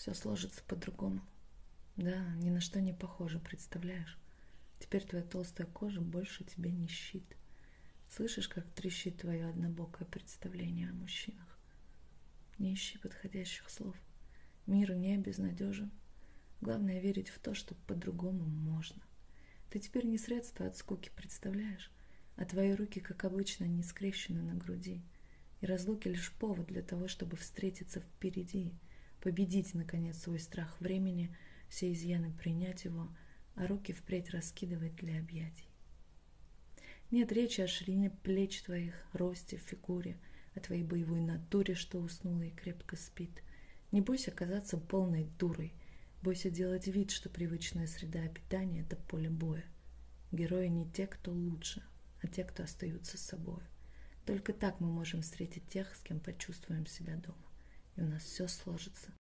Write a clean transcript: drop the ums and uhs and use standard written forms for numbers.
все сложится по-другому. Да, ни на что не похоже, представляешь? Теперь твоя толстая кожа больше тебе не щит. Слышишь, как трещит твое однобокое представление о мужчинах? Не ищи подходящих слов. Мир не безнадежен. Главное верить в то, что по-другому можно. Ты теперь не средство от скуки, представляешь? А твои руки, как обычно, не скрещены на груди. И разлуки лишь повод для того, чтобы встретиться впереди, победить, наконец, свой страх времени, все изъяны принять его, а руки впредь раскидывать для объятий. Нет речи о ширине плеч твоих, росте, фигуре, о твоей боевой натуре, что уснула и крепко спит. Не бойся казаться полной дурой, бойся делать вид, что привычная среда обитания – это поле боя. Герои не те, кто лучше, а те, кто остаются с собой. Только так мы можем встретить тех, с кем почувствуем себя дома, и у нас все сложится